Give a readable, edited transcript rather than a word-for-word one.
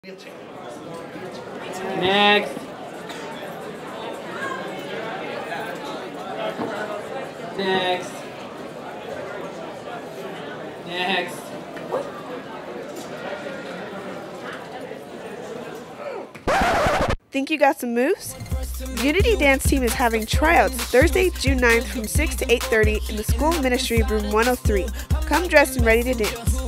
Next. Next. Next. Think you got some moves? Unity Dance Team is having tryouts Thursday, June 9th from 6 to 8:30 in the school ministry room 103. Come dressed and ready to dance.